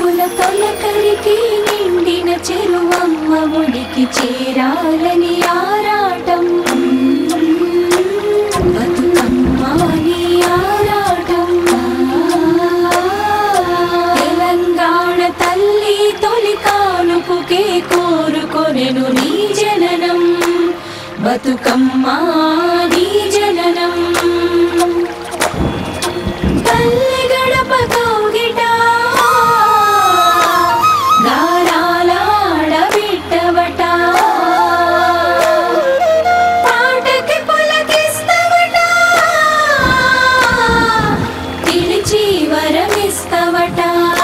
పలుకుల తొలకరికి నిండిన చెరువమ్మ ఒడికి చేరాలని ఆరాటం బతుకమ్మ నీ ఆరాటం తెలంగాణ తల్లి తొలి కానుపుకే కోరుకొనెను నీ జననం బతుకమ్మ నీ జననం తల్లి గడప కౌగిట గారాల ఆడబిడ్డవట పాటకి పులకిస్తవట పిలిచి వరమిస్తవట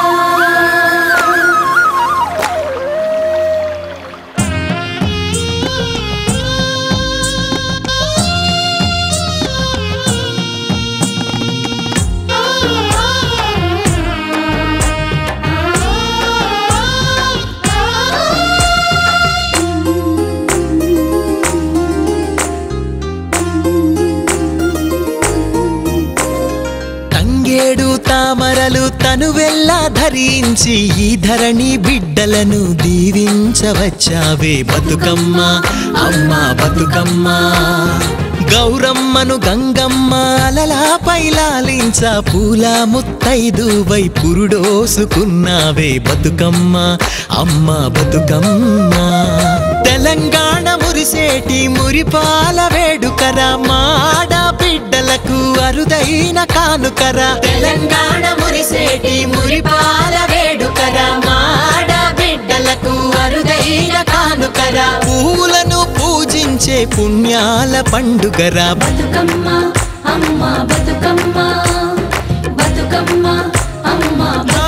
తంగేడు తామరలు తనువెల్లా ధరించి ఈ ధరణి బిడ్డలను దీవించవచ్చావే బతుకమ్మ అమ్మ బతుకమ్మ గౌరమ్మను గంగమ్మ అలలాపై లాలించ పూల ముత్తైదువై పురుడోసుకున్నావే బతుకమ్మ అమ్మ బతుకమ్మ తెలంగాణ మురిసేటి మురిపాల వేడుకరా మాడ బిడ్డలకు అరుదైన కానుకరా తెలంగాణ మురిసేటి మురిపాల వేడుకరా మాడ బిడ్డలకు అరుదైన కానుకరా పూలను పూజించే పుణ్యాల పండుగరా బతుకమ్మ అమ్మ బతుకమ్మ బతుకమ్మ అమ్మ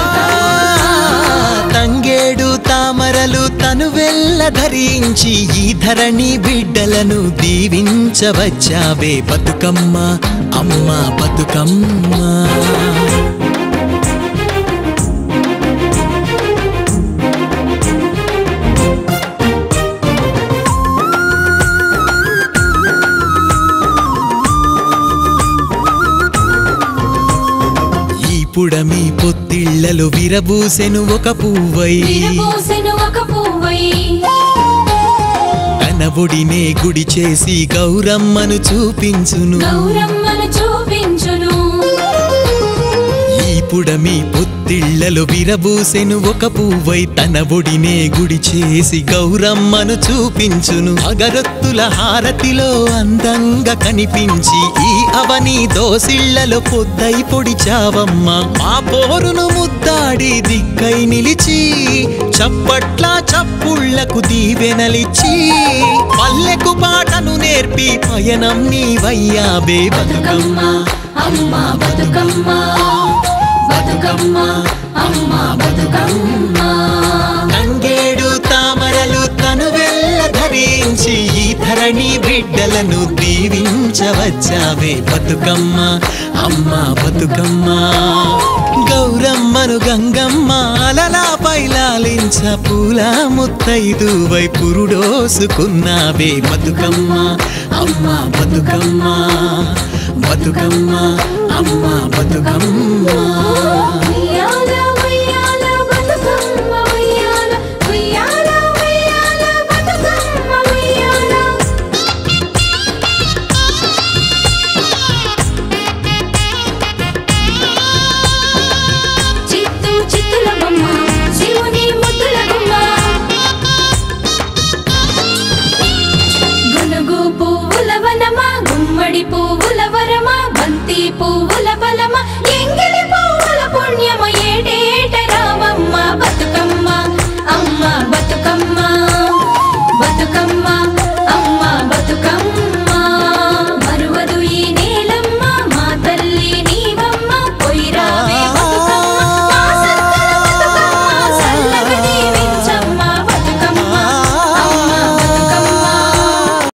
తంగేడు తామరలు తనువెల్ల ధరించి ఈ ధరణి బిడ్డలను దీవించవచ్చావే బతుకమ్మ అమ్మ బతుకమ్మ పుడమి పొత్తిళ్లలో విరబూసెను ఒక పువ్వై తన ఒడినే గుడి చేసి గౌరమ్మను చూపించును ఈ పుడమి పొత్తిళ్లలో విరబూసెను ఒక పువ్వై తన ఒడినే గుడి చేసి గౌరమ్మను చూపించును అగరొత్తుల హారతిలో అందంగా కనిపించి ఈ అవని దోసిళ్లలో పొద్దై పొడిచావమ్మ మా పోరును ముద్దాడి దిక్కై నిలిచి చప్పట్ల చప్పుళ్లకు దీవెనలిచ్చి పల్లెకు పాటను నేర్పి పయనం నీవయ్యాబే బతుకమ్మ అమ్మ బతుకమ్మ బతుకమ్మ అమ్మ బతుకమ్మ తంగేడు తామరలు తనువెల్ల ధరించి ఈ ధరణి బిడ్డలను దీవించవచ్చావే బతుకమ్మ అమ్మ బతుకమ్మ గౌరమ్మను గంగమ్మ అలలాపై లాలించ పూల ముత్తైదువై పురుడోసుకున్నావే బతుకమ్మ అమ్మ బతుకమ్మ బతుకమ్మ అమ్మ బతుకమ్మ